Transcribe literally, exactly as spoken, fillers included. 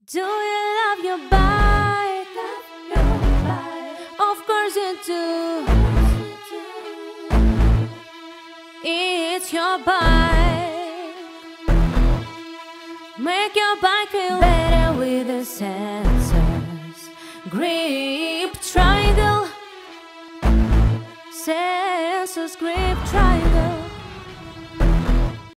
Do you love your bike? Of course you do. It's your bike. Make your bike feel better with the Sensus grip triangle. Sensus grip triangle.